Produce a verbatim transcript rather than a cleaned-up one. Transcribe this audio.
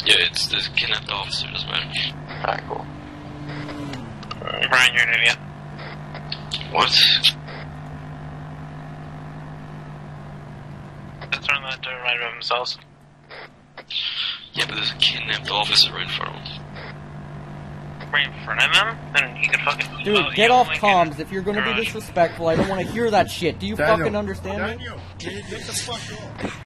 Yeah, it's the kidnapped officers, man. Alright, cool. Brian, you're an idiot. What? Let's turn that to right of themselves. Yeah, but there's a kidnapped officer right in front of them. Right in front of them? Then he could fucking... Dude, oh, get yeah, off like comms it. if you're gonna be Garage. disrespectful. I don't want to hear that shit. Do you Daniel. fucking understand me? Daniel, get the fuck off.